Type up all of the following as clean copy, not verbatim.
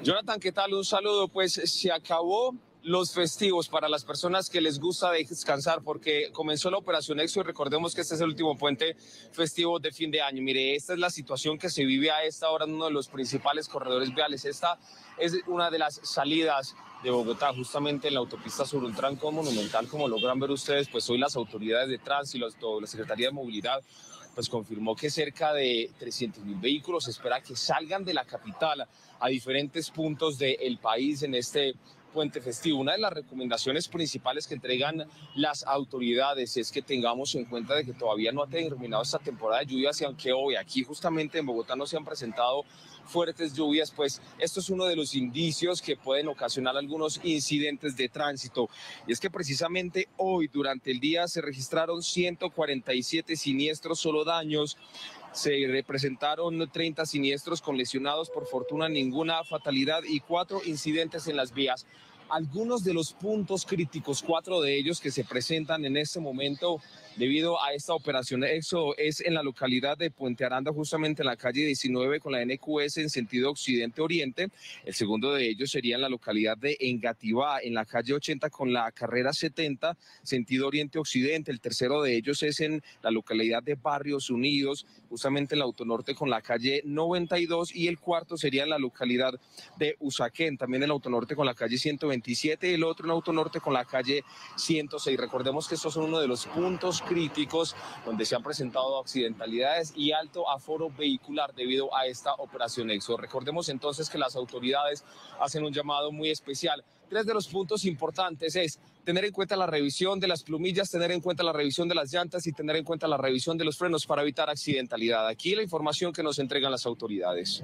Jonathan, ¿qué tal? Un saludo. Pues se acabó los festivos para las personas que les gusta descansar porque comenzó la Operación Éxodo y recordemos que este es el último puente festivo de fin de año. Mire, esta es la situación que se vive a esta hora en uno de los principales corredores viales. Esta es una de las salidas de Bogotá, justamente en la autopista sur, un tranco monumental, como logran ver ustedes. Pues hoy las autoridades de tránsito, la Secretaría de Movilidad, pues confirmó que cerca de 300.000 vehículos se espera que salgan de la capital a diferentes puntos del país en este puente festivo. Una de las recomendaciones principales que entregan las autoridades es que tengamos en cuenta de que todavía no ha terminado esta temporada de lluvias y aunque hoy aquí justamente en Bogotá no se han presentado fuertes lluvias, pues esto es uno de los indicios que pueden ocasionar algunos incidentes de tránsito. Y es que precisamente hoy durante el día se registraron 147 siniestros, solo daños. Se representaron 30 siniestros con lesionados, por fortuna ninguna fatalidad y 4 incidentes en las vías. Algunos de los puntos críticos, 4 de ellos que se presentan en este momento debido a esta operación Éxodo, es en la localidad de Puente Aranda, justamente en la calle 19 con la NQS en sentido occidente-oriente. El segundo de ellos sería en la localidad de Engativá, en la calle 80 con la carrera 70, sentido oriente-occidente. El tercero de ellos es en la localidad de Barrios Unidos, justamente en la autonorte con la calle 92, y el cuarto sería en la localidad de Usaquén, también en la autonorte con la calle 127, y el otro en la autonorte con la calle 106. Recordemos que estos son uno de los puntos críticos donde se han presentado accidentalidades y alto aforo vehicular debido a esta operación Éxodo. Recordemos entonces que las autoridades hacen un llamado muy especial. 3 de los puntos importantes es tener en cuenta la revisión de las plumillas, tener en cuenta la revisión de las llantas y tener en cuenta la revisión de los frenos para evitar accidentalidad. Aquí la información que nos entregan las autoridades.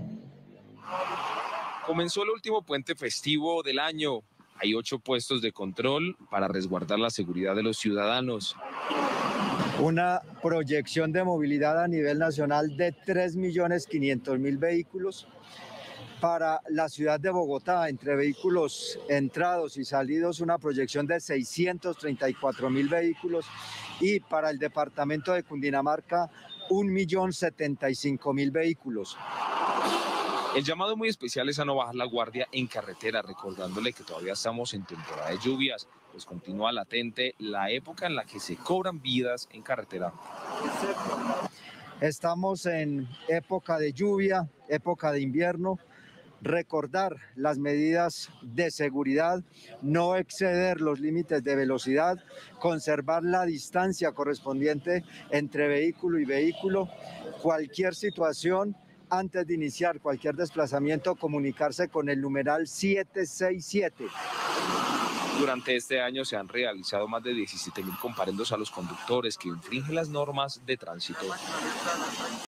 Comenzó el último puente festivo del año. Hay 8 puestos de control para resguardar la seguridad de los ciudadanos. Una proyección de movilidad a nivel nacional de 3.500.000 vehículos. Para la ciudad de Bogotá, entre vehículos entrados y salidos, una proyección de 634.000 vehículos. Y para el departamento de Cundinamarca, 1.075.000 vehículos. El llamado muy especial es a no bajar la guardia en carretera, recordándole que todavía estamos en temporada de lluvias, pues continúa latente la época en la que se cobran vidas en carretera. Estamos en época de lluvia, época de invierno. Recordar las medidas de seguridad, no exceder los límites de velocidad, conservar la distancia correspondiente entre vehículo y vehículo. Cualquier situación, antes de iniciar cualquier desplazamiento, comunicarse con el numeral 767. Durante este año se han realizado más de 17.000 comparendos a los conductores que infringen las normas de tránsito.